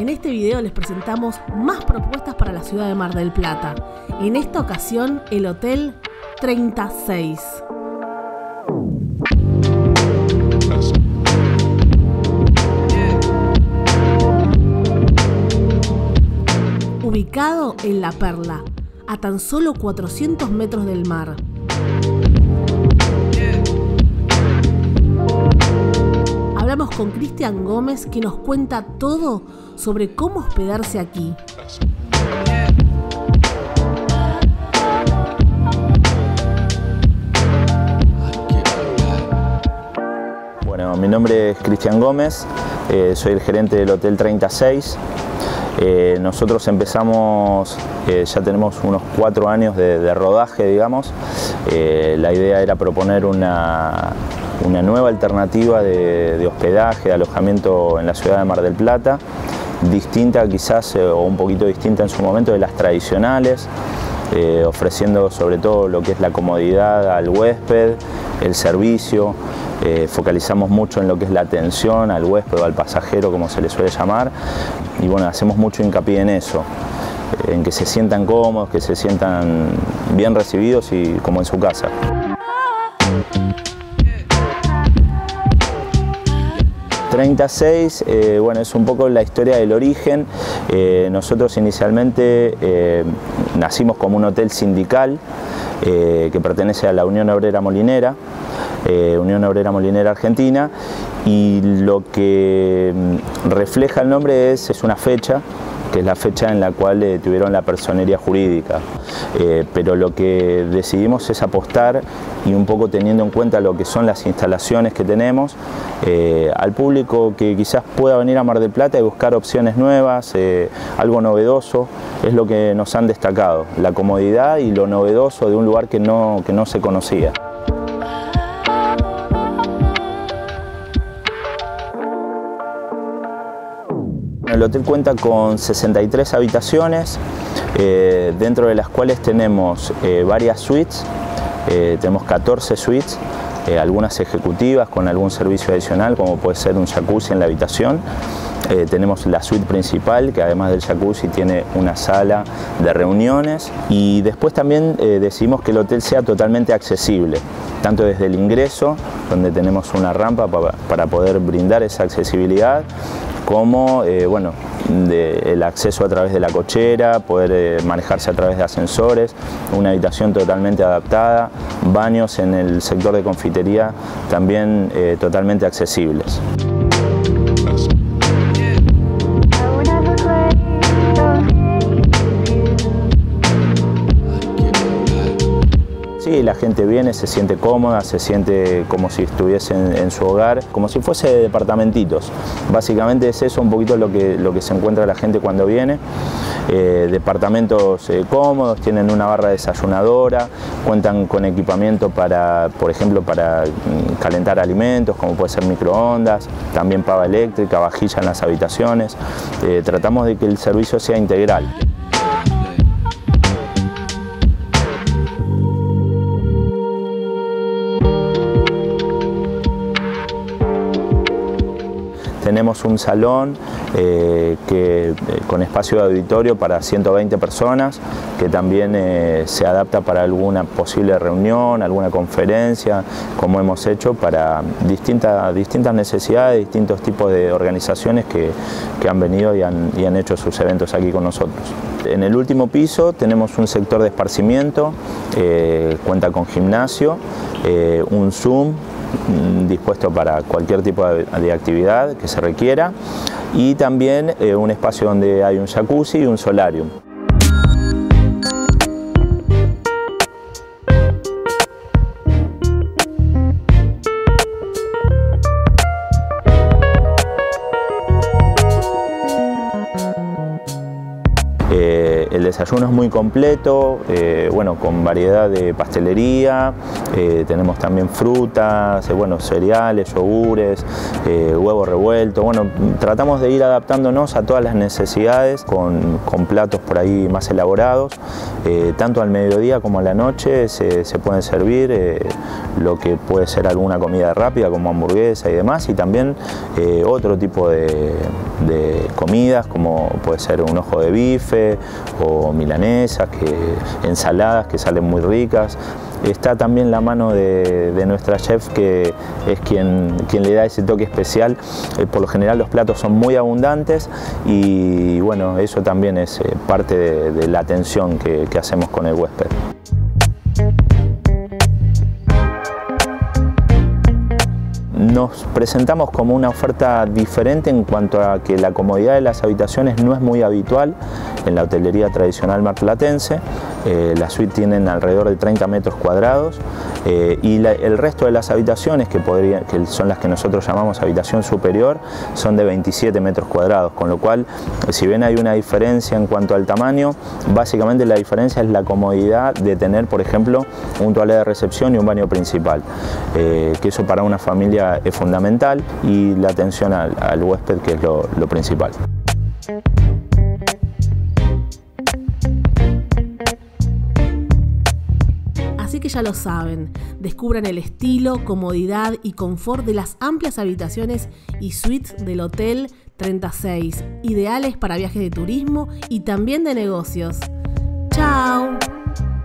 En este video les presentamos más propuestas para la ciudad de Mar del Plata. En esta ocasión, el Hotel 36. Ubicado en La Perla, a tan solo 400 metros del mar. Hablamos con Cristian Gómez, que nos cuenta todo sobre cómo hospedarse aquí. Bueno, mi nombre es Cristian Gómez, soy el gerente del Hotel 36. Nosotros empezamos, ya tenemos unos 4 años de rodaje, digamos. La idea era proponer una nueva alternativa de hospedaje, de alojamiento en la ciudad de Mar del Plata, distinta quizás o un poquito distinta en su momento de las tradicionales, ofreciendo sobre todo lo que es la comodidad al huésped, el servicio. Focalizamos mucho en lo que es la atención al huésped o al pasajero, como se le suele llamar, y bueno, hacemos mucho hincapié en eso, en que se sientan cómodos, que se sientan bien recibidos y como en su casa. Bueno, es un poco la historia del origen. Nosotros inicialmente nacimos como un hotel sindical que pertenece a la Unión Obrera Molinera, Argentina, y lo que refleja el nombre es una fecha, que es la fecha en la cual tuvieron la personería jurídica, pero lo que decidimos es apostar, y un poco teniendo en cuenta lo que son las instalaciones que tenemos, al público que quizás pueda venir a Mar del Plata y buscar opciones nuevas, algo novedoso, es lo que nos han destacado, la comodidad y lo novedoso de un lugar que no se conocía. El hotel cuenta con 63 habitaciones, dentro de las cuales tenemos varias suites, tenemos 14 suites, algunas ejecutivas con algún servicio adicional, como puede ser un jacuzzi en la habitación. Tenemos la suite principal, que además del jacuzzi tiene una sala de reuniones, y después también decidimos que el hotel sea totalmente accesible, tanto desde el ingreso, donde tenemos una rampa para poder brindar esa accesibilidad, como bueno, el acceso a través de la cochera, poder manejarse a través de ascensores, una habitación totalmente adaptada, baños en el sector de confitería también totalmente accesibles. Sí, la gente viene, se siente cómoda, se siente como si estuviese en su hogar, como si fuese departamentitos. Básicamente es eso un poquito lo que se encuentra la gente cuando viene. Departamentos cómodos, tienen una barra desayunadora, cuentan con equipamiento para, por ejemplo, para calentar alimentos, como puede ser microondas, también pava eléctrica, vajilla en las habitaciones. Tratamos de que el servicio sea integral. Tenemos un salón con espacio de auditorio para 120 personas, que también se adapta para alguna posible reunión, alguna conferencia, como hemos hecho para distintas necesidades, distintos tipos de organizaciones que han venido y han hecho sus eventos aquí con nosotros. En el último piso tenemos un sector de esparcimiento, cuenta con gimnasio, un Zoom, dispuesto para cualquier tipo de actividad que se requiera, y también un espacio donde hay un jacuzzi y un solarium. El desayuno es muy completo, bueno, con variedad de pastelería, tenemos también frutas, bueno, cereales, yogures, huevo revuelto. Bueno, tratamos de ir adaptándonos a todas las necesidades con platos por ahí más elaborados. Tanto al mediodía como a la noche se pueden servir lo que puede ser alguna comida rápida como hamburguesa y demás, y también otro tipo de comidas como puede ser un ojo de bife o milanesas, ensaladas que salen muy ricas. Está también la mano de nuestra chef, que es quien le da ese toque especial. Por lo general los platos son muy abundantes y bueno, eso también es parte de la atención que hacemos con el huésped. Nos presentamos como una oferta diferente en cuanto a que la comodidad de las habitaciones no es muy habitual en la hotelería tradicional marplatense. Las suites tienen alrededor de 30 metros cuadrados y el resto de las habitaciones, que son las que nosotros llamamos habitación superior, son de 27 metros cuadrados, con lo cual, si bien hay una diferencia en cuanto al tamaño, básicamente la diferencia es la comodidad de tener, por ejemplo, un toilet de recepción y un baño principal, que eso para una familia es fundamental, y la atención al huésped, que es lo principal. Así que ya lo saben, descubran el estilo, comodidad y confort de las amplias habitaciones y suites del Hotel 36, ideales para viajes de turismo y también de negocios. ¡Chao!